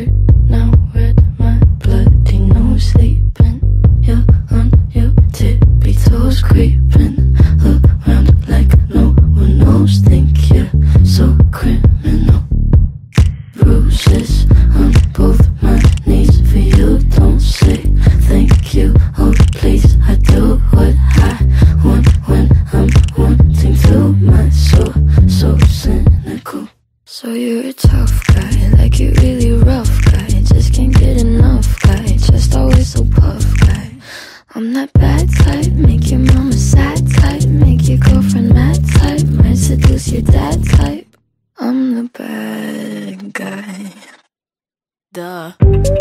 hurt now, red my bloody nose sleeping. You're on your tippy toes creeping around like no one knows. Think you're so criminal. Bruises on both my knees for you. Don't say thank you, oh please. I do what I want when I'm wanting to. My soul so cynical. So you're a tough guy, like you really rough guy. Just can't get enough guy, just always so puff guy. I'm that bad type, make your mama sad type, make your girlfriend mad type, might seduce your dad type. I'm the bad guy. Duh.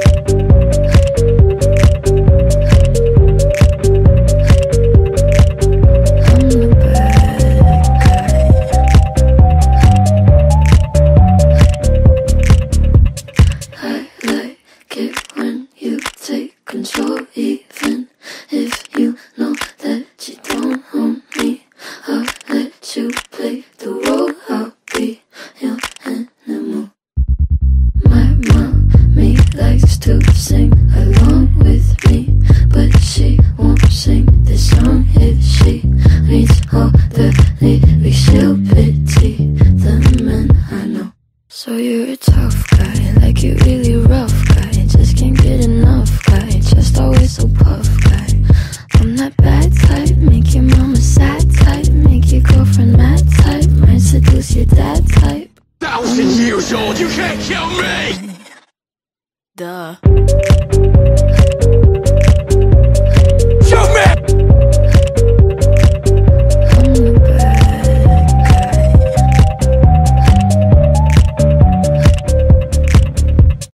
Control, even if you know that you don't own me. I'll let you play the role, I'll be your animal. My mommy likes to sing along with me, but she won't sing this song if she reads all the lyrics. She'll pity the men I know. So you're a tough guy, like you really rough guy. Just can't get enough guy, just always so puff guy. I'm that bad type, make your mama sad type, make your girlfriend mad type, might seduce your dad type. 1,000 years old, you can't kill me! Duh.